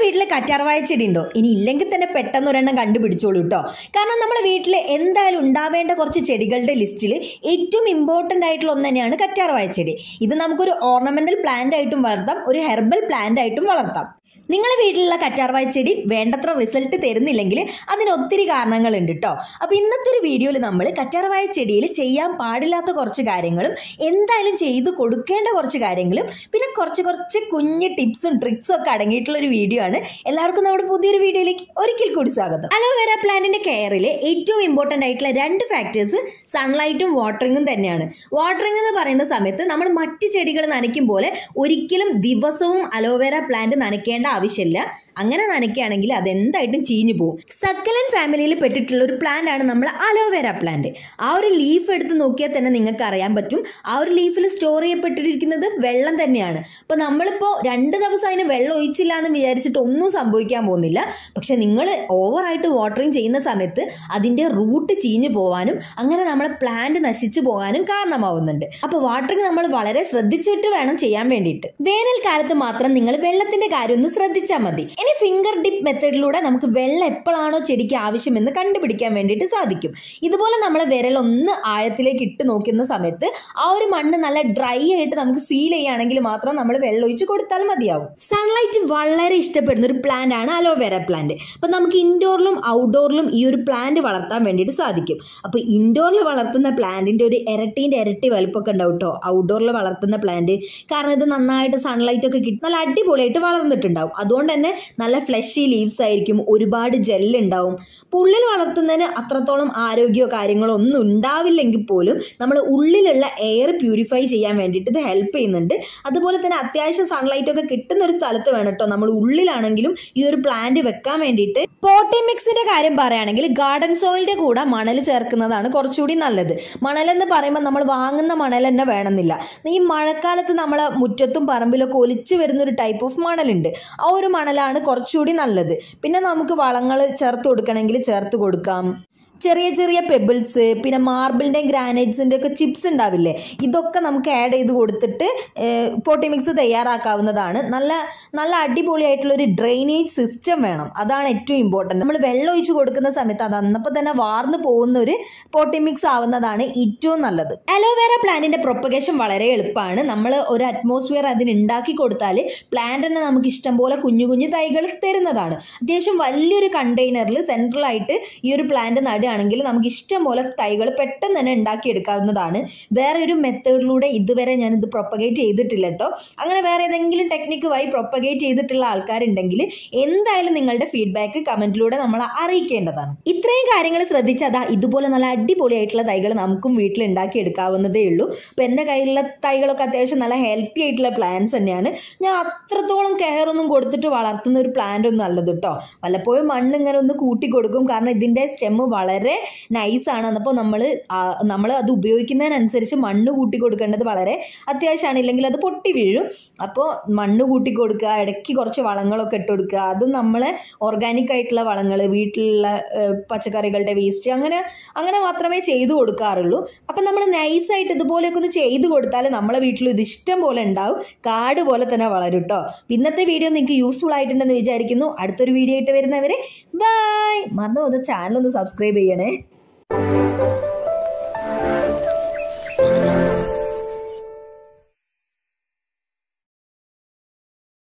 വീട്ടിൽ കറ്റാർവാഴ ചെടി ഉണ്ടോ? ഇനി ഇല്ലെങ്കിൽ തന്നെ പെട്ടെന്ന് ഒരെണ്ണം കണ്ടുപിടിച്ചോളൂ കേട്ടോ. കാരണം നമ്മുടെ വീട്ടിൽ എന്തായാലും ഉണ്ടാവേണ്ട കുറച്ച് ചെടികളുടെ ലിസ്റ്റിൽ ഏറ്റവും ഇമ്പോർട്ടൻ്റ് ആയിട്ടുള്ള ഒന്ന് തന്നെയാണ് കറ്റാർവാഴ ചെടി. ഇത് നമുക്കൊരു ഓർണമെന്റൽ പ്ലാന്റ് ആയിട്ടും വളർത്താം, ഒരു ഹെർബൽ പ്ലാന്റ് ആയിട്ടും വളർത്താം. നിങ്ങളുടെ വീട്ടിലുള്ള കറ്റാർവാഴ ചെടി വേണ്ടത്ര റിസൾട്ട് തരുന്നില്ലെങ്കിൽ അതിന് ഒത്തിരി കാരണങ്ങളുണ്ട് കേട്ടോ. അപ്പോൾ ഇന്നത്തെ ഒരു വീഡിയോയിൽ നമ്മൾ കറ്റാർവാഴ ചെടിയിൽ ചെയ്യാൻ പാടില്ലാത്ത കുറച്ച് കാര്യങ്ങളും എന്തായാലും ചെയ്ത് കൊടുക്കേണ്ട കുറച്ച് കാര്യങ്ങളും പിന്നെ കുറച്ച് കുഞ്ഞ് ടിപ്സും ട്രിക്സും ഒക്കെ അടങ്ങിയിട്ടുള്ള ഒരു വീഡിയോ ആണ്. എല്ലാവർക്കും നമ്മുടെ പുതിയൊരു വീഡിയോയിലേക്ക് ഒരിക്കൽ കൂടി സ്വാഗതം. അലോവേര പ്ലാന്റിന്റെ കെയറിൽ ഏറ്റവും ഇമ്പോർട്ടൻ്റ് ആയിട്ടുള്ള 2 ഫാക്ടേഴ്സ് സൺലൈറ്റും വാട്ടറിങ്ങും തന്നെയാണ്. വാട്ടറിംഗ് എന്ന് പറയുന്ന സമയത്ത് നമ്മൾ മറ്റ് ചെടികൾ നനയ്ക്കും പോലെ ഒരിക്കലും ദിവസവും അലോവേര പ്ലാന്റ് നനയ്ക്കേണ്ട ആവശ്യമില്ല. അങ്ങനെ നനയ്ക്കുകയാണെങ്കിൽ അതെന്തായിട്ടും ചീഞ്ഞു പോകും. സക്കലൻ ഫാമിലിയിൽ പെട്ടിട്ടുള്ള ഒരു പ്ലാന്റ് ആണ് നമ്മൾ അലോവേര പ്ലാന്റ്. ആ ഒരു ലീഫ് എടുത്ത് നോക്കിയാൽ തന്നെ നിങ്ങൾക്ക് അറിയാൻ പറ്റും, ആ ഒരു ലീഫിൽ സ്റ്റോർ ചെയ്യപ്പെട്ടിരിക്കുന്നത് വെള്ളം തന്നെയാണ്. അപ്പോൾ നമ്മളിപ്പോൾ 2 ദിവസം അതിന് വെള്ളം ഒഴിച്ചില്ല എന്ന് വിചാരിച്ചിട്ട് ഒന്നും സംഭവിക്കാൻ പോകുന്നില്ല. പക്ഷെ നിങ്ങൾ ഓവറായിട്ട് വാട്ടറിങ് ചെയ്യുന്ന സമയത്ത് അതിൻ്റെ റൂട്ട് ചീഞ്ഞു പോകാനും അങ്ങനെ നമ്മളെ പ്ലാന്റ് നശിച്ചു പോകാനും കാരണമാവുന്നുണ്ട്. അപ്പോൾ വാട്ടറിങ് നമ്മൾ വളരെ ശ്രദ്ധിച്ചിട്ട് വേണം ചെയ്യാൻ വേണ്ടിയിട്ട്. വേനൽക്കാലത്ത് മാത്രം നിങ്ങൾ വെള്ളത്തിന്റെ കാര്യം ഒന്ന് ശ്രദ്ധിച്ചാൽ മതി. ഇനി ഫിംഗർ ഡിപ്പ് മെത്തേഡിലൂടെ നമുക്ക് വെള്ളം എപ്പോഴാണോ ചെടിക്ക് ആവശ്യമെന്ന് കണ്ടുപിടിക്കാൻ വേണ്ടിയിട്ട് സാധിക്കും. ഇതുപോലെ നമ്മളെ വിരലൊന്ന് ആഴത്തിലേക്ക് ഇട്ട് നോക്കുന്ന സമയത്ത് ആ ഒരു മണ്ണ് നല്ല ഡ്രൈ ആയിട്ട് നമുക്ക് ഫീൽ ചെയ്യുകയാണെങ്കിൽ മാത്രം നമ്മൾ വെള്ളം ഒഴിച്ച് കൊടുത്താൽ മതിയാവും. സൺലൈറ്റ് വളരെ ഇഷ്ടപ്പെടുന്ന ഒരു പ്ലാന്റ് ആണ് അലോവേര പ്ലാന്റ്. അപ്പൊ നമുക്ക് ഇൻഡോറിലും ഔട്ട്ഡോറിലും ഈ ഒരു പ്ലാന്റ് വളർത്താൻ വേണ്ടിയിട്ട് സാധിക്കും. അപ്പൊ ഇൻഡോറിൽ വളർത്തുന്ന പ്ലാന്റിന്റെ ഒരു ഇരട്ടി വലുപ്പമൊക്കെ ഉണ്ടാവും കേട്ടോ ഔട്ട്ഡോറിൽ വളർത്തുന്ന പ്ലാന്റ്. കാരണം ഇത് നന്നായിട്ട് സൺലൈറ്റ് ഒക്കെ കിട്ടി നല്ല അടിപൊളിയായിട്ട് വളർന്നിട്ടുണ്ടാവും. അതുകൊണ്ട് തന്നെ നല്ല ഫ്ലഷി ലീവ്സ് ആയിരിക്കും, ഒരുപാട് ജെല്ല് ഉണ്ടാവും. ഉള്ളിൽ വളർത്തുന്നതിന് അത്രത്തോളം ആരോഗ്യമോ കാര്യങ്ങളോ ഒന്നും ഉണ്ടാവില്ലെങ്കിൽ പോലും നമ്മൾ ഉള്ളിലുള്ള എയർ പ്യൂരിഫൈ ചെയ്യാൻ വേണ്ടിയിട്ട് ഇത് ഹെൽപ്പ് ചെയ്യുന്നുണ്ട്. അതുപോലെ തന്നെ അത്യാവശ്യം സൺലൈറ്റ് ഒക്കെ കിട്ടുന്ന ഒരു സ്ഥലത്ത് വേണം കേട്ടോ നമ്മൾ ഉള്ളിലാണെങ്കിലും ഈ ഒരു പ്ലാന്റ് വെക്കാൻ വേണ്ടിയിട്ട്. പോട്ടി മിക്സിന്റെ കാര്യം പറയുകയാണെങ്കിൽ ഗാർഡൻ സോയിലിന്റെ കൂടെ മണൽ ചേർക്കുന്നതാണ് കുറച്ചുകൂടി നല്ലത്. മണലെന്ന് പറയുമ്പോൾ നമ്മൾ വാങ്ങുന്ന മണൽ തന്നെ വേണമെന്നില്ല. ഈ മഴക്കാലത്ത് നമ്മളെ മുറ്റത്തും പറമ്പിലൊക്കെ ഒലിച്ചു വരുന്ന ഒരു ടൈപ്പ് ഓഫ് മണലുണ്ട്. ആ ഒരു മണലാണ് കുറച്ചുകൂടി നല്ലത്. പിന്നെ നമുക്ക് വളങ്ങൾ ചേർത്ത് കൊടുക്കണമെങ്കിൽ ചേർത്ത് കൊടുക്കാം. ചെറിയ പെബിൾസ് പിന്നെ മാർബിളിൻ്റെയും ഗ്രാനൈറ്റ്സിൻ്റെ ഒക്കെ ചിപ്സ് ഉണ്ടാവില്ലേ, ഇതൊക്കെ നമുക്ക് ആഡ് ചെയ്ത് കൊടുത്തിട്ട് പോട്ടി മിക്സ് തയ്യാറാക്കാവുന്നതാണ്. നല്ല അടിപൊളിയായിട്ടുള്ളൊരു ഡ്രെയിനേജ് സിസ്റ്റം വേണം, അതാണ് ഏറ്റവും ഇമ്പോർട്ടൻറ്റ്. നമ്മൾ വെള്ളം ഒഴിച്ച് കൊടുക്കുന്ന സമയത്ത് അത് അന്നപ്പോൾ തന്നെ വാർന്നു പോകുന്ന ഒരു പോട്ടി മിക്സ് ആവുന്നതാണ് ഏറ്റവും നല്ലത്. അലോവേര പ്ലാന്റിൻ്റെ പ്രൊപ്പഗേഷൻ വളരെ എളുപ്പമാണ്. നമ്മൾ ഒരു അറ്റ്മോസ്ഫിയർ അതിന് ഉണ്ടാക്കി കൊടുത്താൽ പ്ലാന്റ് തന്നെ നമുക്ക് ഇഷ്ടം പോലെ കുഞ്ഞു തൈകൾ തരുന്നതാണ്. അത്യാവശ്യം വലിയൊരു കണ്ടെയ്നറിൽ സെൻട്രലായിട്ട് ഈ ഒരു പ്ലാന്റ് നടുകയാണെങ്കിൽ നമുക്ക് ഇഷ്ടം പോലെ തൈകൾ പെട്ടെന്ന് തന്നെ ഉണ്ടാക്കിയെടുക്കാവുന്നതാണ്. വേറെ ഒരു മെത്തേഡിലൂടെ ഇതുവരെ ഞാനിത് പ്രൊപ്പഗേറ്റ് ചെയ്തിട്ടില്ല കേട്ടോ. അങ്ങനെ വേറെ ഏതെങ്കിലും ടെക്നിക്ക് വഴി പ്രൊപ്പഗേറ്റ് ചെയ്തിട്ടുള്ള ആൾക്കാരുണ്ടെങ്കിൽ എന്തായാലും നിങ്ങളുടെ ഫീഡ്ബാക്ക് കമന്റിലൂടെ നമ്മളെ അറിയിക്കേണ്ടതാണ്. ഇത്രയും കാര്യങ്ങൾ ശ്രദ്ധിച്ചാൽ ഇതുപോലെ നല്ല അടിപൊളിയായിട്ടുള്ള തൈകൾ നമുക്കും വീട്ടിൽ ഉണ്ടാക്കിയെടുക്കാവുന്നതേ ഉള്ളൂ. അപ്പോൾ എൻ്റെ കയ്യിലുള്ള തൈകളൊക്കെ അത്യാവശ്യം നല്ല ഹെൽത്തി ആയിട്ടുള്ള പ്ലാന്റ്സ് തന്നെയാണ്. ഞാൻ അത്രത്തോളം കെയർ ഒന്നും കൊടുത്തിട്ട് വളർത്തുന്ന ഒരു പ്ലാന്റ് ഒന്നും അല്ലത് കേട്ടോ. വല്ലപ്പോഴും മണ്ണ് ഇങ്ങനെ ഒന്ന് കൂട്ടി കൊടുക്കും, കാരണം ഇതിൻ്റെ സ്റ്റെമ്മ് വളരെ നൈസാണ്. അപ്പോൾ നമ്മൾ അത് ഉപയോഗിക്കുന്നതിനനുസരിച്ച് മണ്ണ് കൂട്ടി കൊടുക്കേണ്ടത് വളരെ അത്യാവശ്യമാണ്, ഇല്ലെങ്കിൽ അത് പൊട്ടി വീഴും. അപ്പോൾ മണ്ണ് കൂട്ടി കൊടുക്കുക, ഇടയ്ക്ക് കുറച്ച് വളങ്ങളൊക്കെ ഇട്ട് കൊടുക്കുക. അതും നമ്മളെ ഓർഗാനിക് ആയിട്ടുള്ള വളങ്ങൾ, വീട്ടിലുള്ള പച്ചക്കറികളുടെ വേസ്റ്റ് അങ്ങനെ മാത്രമേ ചെയ്തു കൊടുക്കാറുള്ളൂ. അപ്പം നമ്മൾ നൈസായിട്ട് ഇതുപോലെയൊക്കെ ഒന്ന് ചെയ്ത് കൊടുത്താൽ നമ്മളെ വീട്ടിൽ ഇത് ഇഷ്ടം പോലെ ഉണ്ടാവും, കാട് പോലെ തന്നെ വളരും കേട്ടോ. ഇന്നത്തെ വീഡിയോ നിങ്ങൾക്ക് യൂസ്ഫുൾ ആയിട്ടുണ്ടെന്ന് വിചാരിക്കുന്നു. അടുത്തൊരു വീഡിയോ ആയിട്ട് വരുന്നവരെ ബൈ. മറന്നു ചാനൽ ഒന്ന് സബ്സ്ക്രൈബ് ചെയ്യണേ.